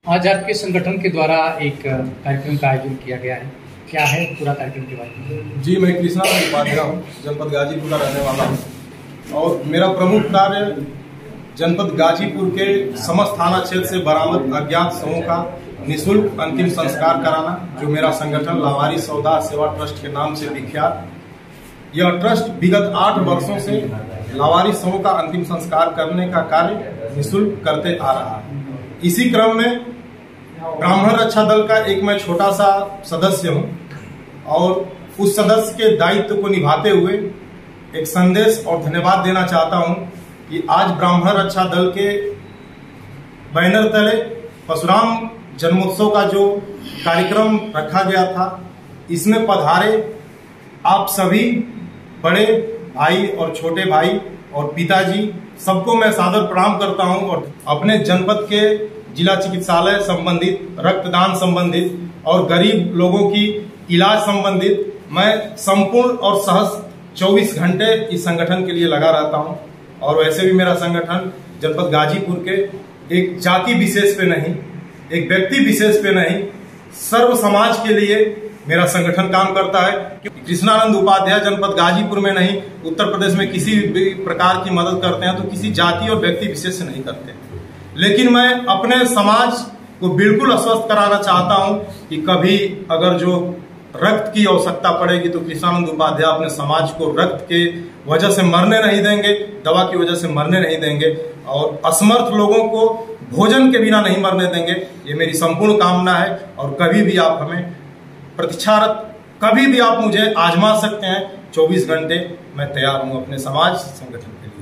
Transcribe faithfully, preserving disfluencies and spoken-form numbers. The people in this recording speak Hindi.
आज आपके संगठन के द्वारा एक कार्यक्रम का आयोजन किया गया है, क्या है पूरा कार्यक्रम के बारे में? जी, मैं कृष्णानंद उपाध्याय हूँ, जनपद गाजीपुर का रहने वाला हूँ और मेरा प्रमुख कार्य जनपद गाजीपुर के समस्त थाना क्षेत्र से बरामद अज्ञात शवों का निःशुल्क अंतिम संस्कार कराना, जो मेरा संगठन लावारिस सौदा सेवा ट्रस्ट के नाम से विख्यात। यह ट्रस्ट विगत आठ वर्षों से लावारिस शवों का अंतिम संस्कार करने का कार्य निःशुल्क करते आ रहा है। इसी क्रम में ब्राह्मण रक्षा दल का एक मैं छोटा सा सदस्य हूं और उस सदस्य के दायित्व को निभाते हुए एक संदेश और धन्यवाद देना चाहता हूं कि आज ब्राह्मण रक्षा दल के बैनर तले परशुराम जन्मोत्सव का जो कार्यक्रम रखा गया था, इसमें पधारे आप सभी बड़े भाई और छोटे भाई और पिताजी, सबको मैं सादर प्रणाम करता हूं और अपने जनपद के जिला चिकित्सालय संबंधित, रक्तदान संबंधित और गरीब लोगों की इलाज संबंधित मैं संपूर्ण और सहज चौबीस घंटे इस संगठन के लिए लगा रहता हूं। और वैसे भी मेरा संगठन जनपद गाजीपुर के एक जाति विशेष पे नहीं, एक व्यक्ति विशेष पे नहीं, सर्व समाज के लिए मेरा संगठन काम करता है। कृष्णानंद उपाध्याय जनपद गाजीपुर में नहीं, उत्तर प्रदेश में किसी भी प्रकार की मदद करते हैं तो किसी जाति और व्यक्ति विशेष से नहीं करते। लेकिन मैं अपने समाज को बिल्कुल आश्वस्त कराना चाहता हूं कि कभी अगर जो रक्त की आवश्यकता पड़ेगी तो कृष्णानंद उपाध्याय अपने समाज को रक्त के वजह से मरने नहीं देंगे, दवा की वजह से मरने नहीं देंगे और असमर्थ लोगों को भोजन के बिना नहीं मरने देंगे। ये मेरी संपूर्ण कामना है और कभी भी आप हमें प्रतीक्षारत, कभी भी आप मुझे आजमा सकते हैं। चौबीस घंटे मैं तैयार हूं अपने समाज संगठन के लिए।